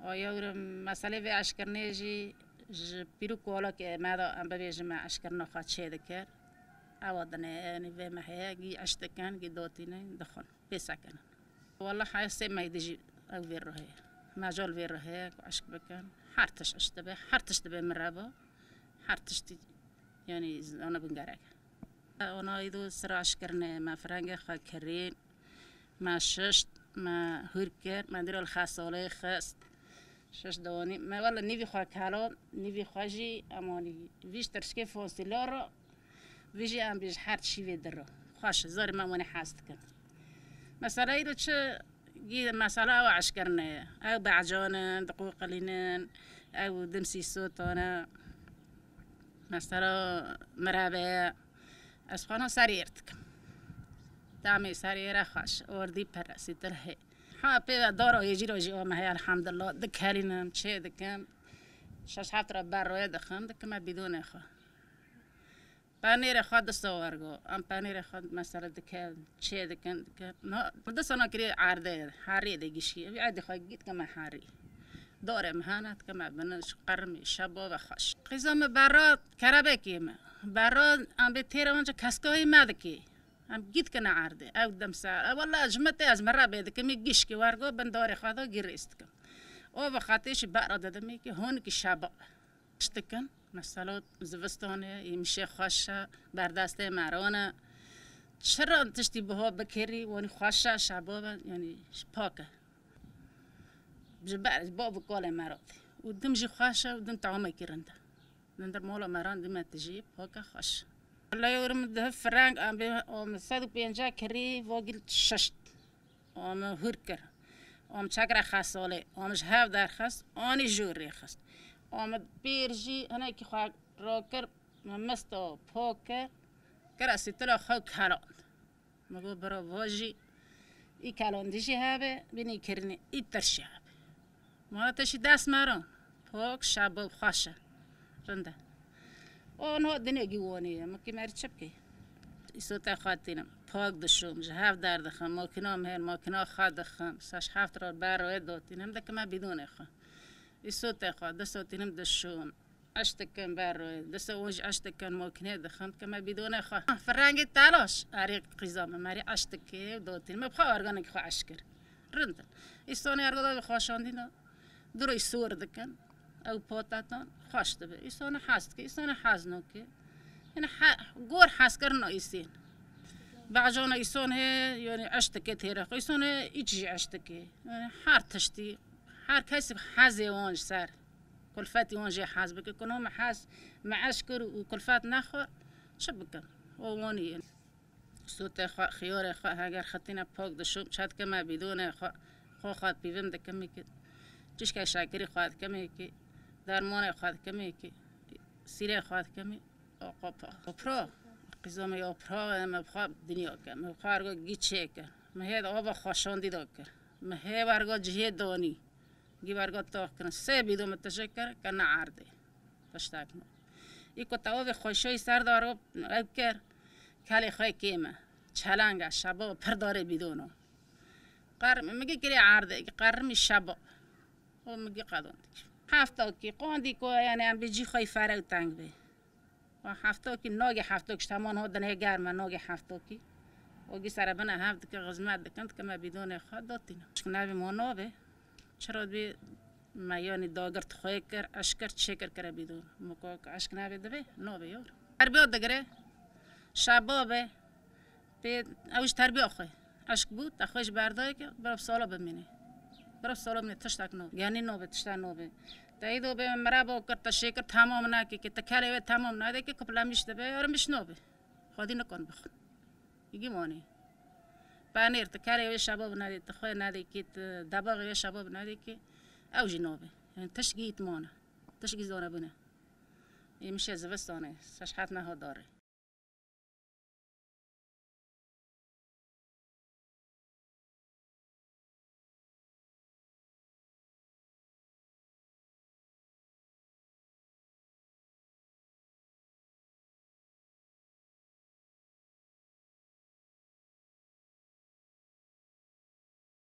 آیا مسئله و اشکرنه جی پیرو کولا که مادا ام ببیجم اشکرنا خواهد چه دکر آوادنه یعنی و محیا گی اشتکن گی دوتینه دخون بسکن والله حاسه میدیجی او ویره مجال ویره عشق بکن هر تش اشتبه هر تشتبه مرابا هر تشتی یعنی أنا بنقرأ أنا إذا سراش كرنا ما فرنجة خا كرين ما ششت ما هركر ما ندير الخاصة ولا خاص شش دواني ما والله نبي خا كالون نبي خاجي أماني فيش ترشكي فوسيلارا فيجي أم بيج حرت شي في درو خاش زار ما ماني حاست كن مثلا إذا شو جي مثلا أو عشكرنا أو بعجانا دقوق قليلين أو دمسي صوت أنا مثلا مرابع أسخنا سريرتك تعمل سريرة خاش وردي برأسي ترهي ها بيدا دارو يجي روجي ما هي الحمد لله دكالينا مشي دكام شاش حتى برا دخم دكما بدون أخا بانير خاد الصورجو أم بانير خاد مثلا دكال شيء دكان نا بدس أنا كري عارضة حاري دقيشي عادي خاد جيت كما حاري داره مهانت كما بنش قرمي شباب وخش قزام برات كربكي ما برات ام بتيرا وانجا كسكوي مادكي ام جيت كنا عارضه او دم ساعه والله جمتي از مره بيدك مي گيشكي وارغو بندوري خادا گيريستك او بخاطيش بقرا ددمي كي هون كي شباب اشتكن مثلا زوستانه يمشي خاشه بردسته مرانه چرا تشتي بها بكري وني خاشه شباب يعني پاکه بجبر بابو قال مرات ودم جي خاشة ودم تعمي كرنده نندر مولا مران دم تجيب هكا خاش الله يورم ده فرانك أم صدق بينجا كري وقل ششت أم هركر أم شكر خاصولي أم جهاف دار خاص أني جوري خاص أم بيرجي أنا كي خا روكر مستو بوكر كراسي تلا خو كالون مقول برا واجي إي كالون ديجي هابه بني كرني إي ترشي ما تشي دست مرا پاک شباب خاشه رنده آنها دنیا گیوانی ما کی مری چپکی ایسوتا خاطینم پاک دشوم جهاف در دخم ما کنام هر ما کنا خاد دخم ساش هفت را بر دوتینم دک ما بدون خا ایسوتا خاد دستینم دشوم اشتکن بر دست اونج اشتکن ما کنه دخم کما بدون خا فرنگ تلاش اری قیزام مری اشتکی دوتین ما بخواه ارگانه که خواه اشکر رنده ایستانی ارگاده بخواشاندینا دروي سور دكان أو بوتاتان خاشت به إنسان حاست که إنسان حازنو که يعني جور حاس كرنا إنسان بعجونا إنسان هي يعني عشتكت هيرا إنسان هي يجي عشتكي يعني حار تشتي حار كسب حازي وانج سار كل فاتي وانج حاز بك كنهم حاز مع أشكر وكل فات ناخر شبكة وواني يعني صوت خيار هاجر خطينا باق دشوم شاد كما بدون خات بيفهم دكمي كده جيش كا شاكري خواهد كمي كي درمان خواهد كمي كي سيري خواهد كمي أقرا قزام يا أقرا ما بخاب دنيا كم ما بخارجو جيتشيك ما هي أبا خشان دي دكر ما هي بارجو جهاد دوني جي بارجو تاكن سبي دوم تشكر كنا عرضه تشتاكنا يكو تاوه خوشوي سر دارو أذكر كالي خاي كيمة چلنگا شباب پرداره بدونو قرم مگه كري عرضه قرم الشباب و میگی قدم هفته کی قاندی کو یعنی ام بجی خای فرق تنگ به و هفته کی ناگه هفته کی تمام ها دنه گرم ناگه هفته کی و گی سر بنا هفته کی غزمت دکند که ما بدون خود داتین شکنابی منابه چرا بی ما یعنی داغرت خوی کر اشکر چکر کر بدون مکو اشکنابی دبی نابه یار تربیت دگره شبابه به اوش تربیت خوی اشک بود اخوش بردای که برای سالا بمینه برای سالم نتشتک نو یعنی نو به تشتن نو به تاییدو به مرا کرد تشکر تمام نکی که تکاله تمام نده که کپلا میشته به آرامش نو به خودی نکن بخون یکی مانی پنیر تکاله شباب نده تخوی نده که دباغ شباب نده که اوجی نو به یعنی تشگیت مانه تشگی زانه بونه این میشه زوستانه سش حت نه داره